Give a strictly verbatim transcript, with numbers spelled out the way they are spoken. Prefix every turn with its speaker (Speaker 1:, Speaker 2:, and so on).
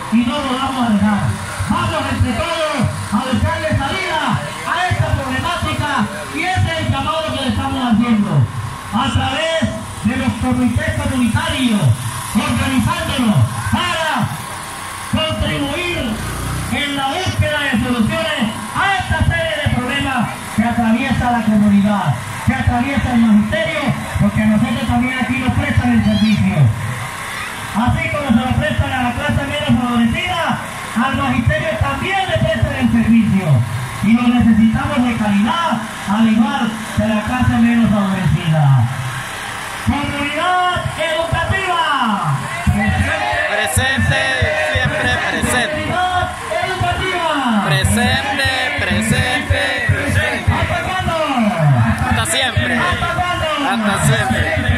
Speaker 1: y no lo vamos a dejar. Vamos entre todos a buscarle salida a esta problemática y ese es el llamado que le estamos haciendo a través de los comités comunitarios, organizándonos para contribuir en la búsqueda de soluciones a esta serie de problemas que atraviesa la comunidad, que atraviesa el magisterio, porque a nosotros también aquí nos prestan el servicio. Así como se lo prestan a la clase menos favorecida, al magisterio también le prestan el servicio. Y lo necesitamos de calidad, al igual que la clase menos favorecida. ¡Comunidad educativa!
Speaker 2: Presente, siempre presente.
Speaker 1: ¡Comunidad educativa!
Speaker 2: Presente, presente, presente.
Speaker 1: ¡Hasta cuándo!
Speaker 2: Hasta siempre.
Speaker 1: ¡Hasta cuándo!
Speaker 2: Hasta siempre.